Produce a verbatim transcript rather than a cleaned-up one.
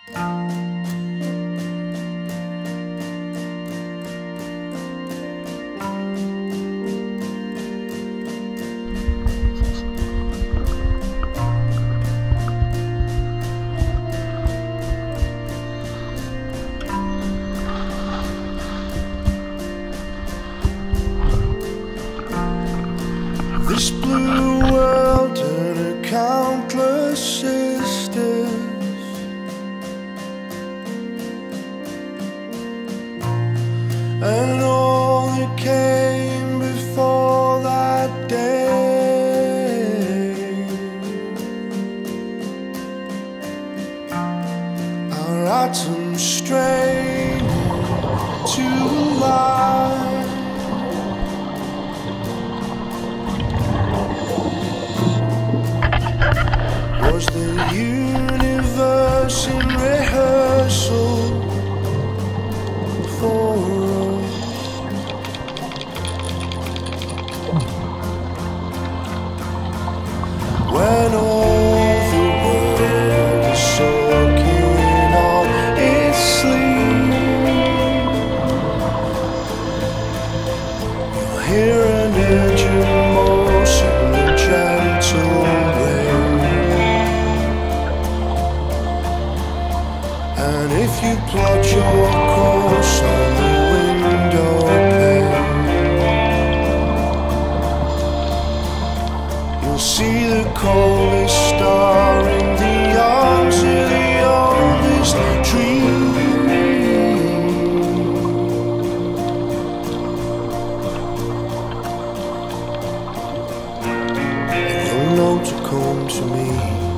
This blue world and her countless sisters, and all that came before that day, our atoms straining to life. Was the universe in rehearsal for us? When all the world is soaking on its sleep, you'll hear an urgent motion and gentle rain. And if you plot your course on the window pane, you'll see the coldest star in the arms of the oldest tree. And you'll know to come to me.